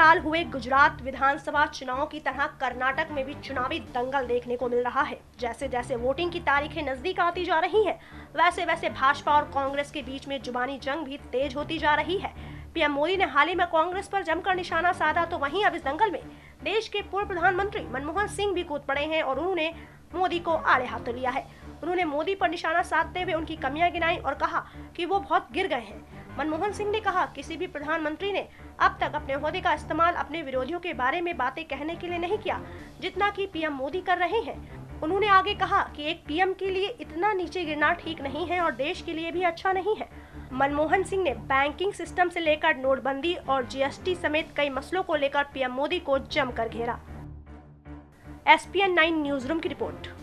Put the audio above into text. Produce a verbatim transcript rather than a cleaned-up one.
साल हुए गुजरात विधानसभा चुनाव की तरह कर्नाटक में भी चुनावी दंगल देखने को मिल रहा है। जैसे जैसे वोटिंग की तारीखें नजदीक आती जा रही हैं, वैसे वैसे भाजपा और कांग्रेस के बीच में जुबानी जंग भी तेज होती जा रही है। पीएम मोदी ने हाल ही में कांग्रेस पर जमकर निशाना साधा, तो वहीं अब इस दंगल में देश के पूर्व प्रधानमंत्री मनमोहन सिंह भी कूद पड़े हैं और उन्होंने मोदी को आड़े हाथों लिया है। उन्होंने मोदी पर निशाना साधते हुए उनकी कमियां गिनाई और कहा कि वो बहुत गिर गए हैं। मनमोहन सिंह ने कहा, किसी भी प्रधानमंत्री ने अब तक अपने ओहदे का इस्तेमाल अपने विरोधियों के बारे में बातें कहने के लिए नहीं किया, जितना कि पीएम मोदी कर रहे हैं। उन्होंने आगे कहा कि एक पीएम के लिए इतना नीचे गिरना ठीक नहीं है और देश के लिए भी अच्छा नहीं है। मनमोहन सिंह ने बैंकिंग सिस्टम से लेकर नोटबंदी और जीएसटी समेत कई मसलों को लेकर पीएम मोदी को जमकर घेरा। S P N nine news room की रिपोर्ट।